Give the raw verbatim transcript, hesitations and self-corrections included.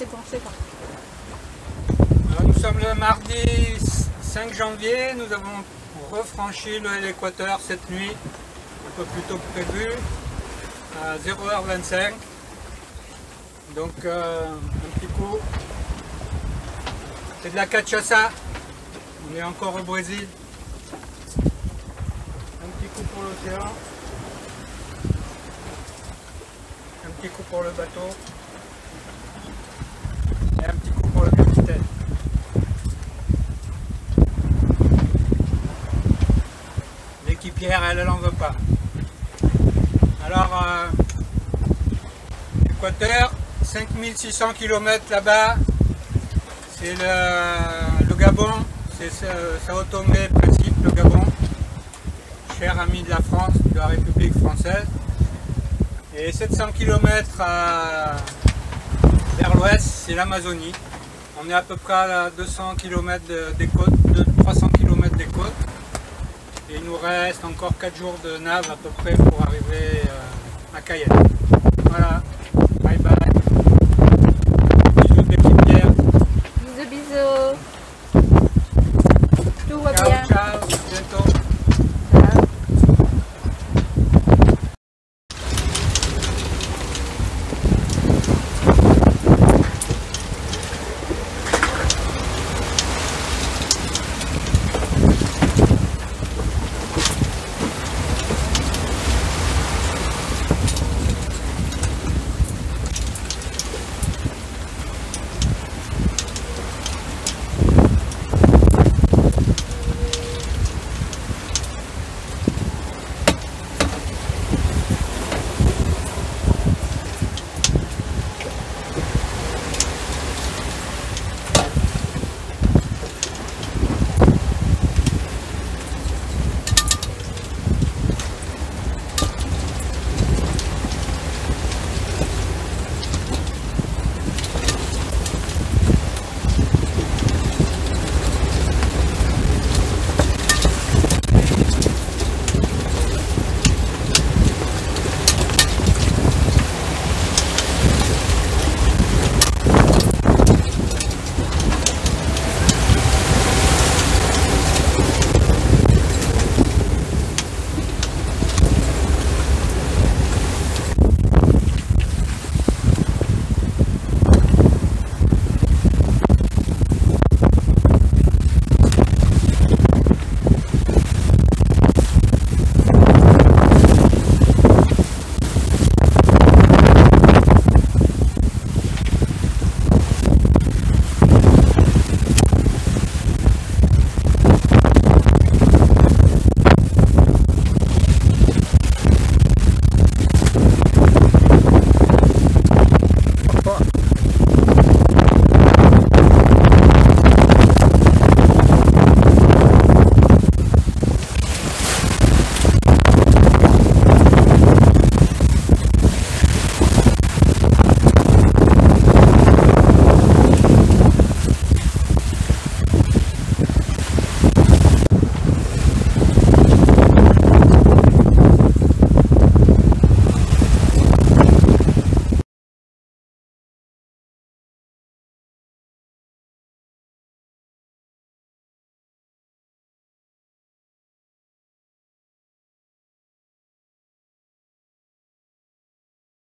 c'est bon, c'est bon. Alors, nous sommes le mardi cinq janvier, nous avons refranchi l'équateur cette nuit, un peu plus tôt que prévu, à zéro heure vingt-cinq. Donc euh, un petit coup, c'est de la cachaça, on est encore au Brésil. Un petit coup pour l'océan, un petit coup pour le bateau et un petit coup pour le capitaine. L'équipière, elle, elle en veut pas. Alors, euh, l'équateur, cinq mille six cents kilomètres là-bas, c'est le, le Gabon, c'est Sao Tomé Principe, le Gabon, cher ami de la France, de la République française. Et sept cents kilomètres à, vers l'ouest, c'est l'Amazonie. On est à peu près à deux cents kilomètres des côtes, de trois cents kilomètres des côtes. Et il nous reste encore quatre jours de nave à peu près pour arriver à Cayenne. Voilà.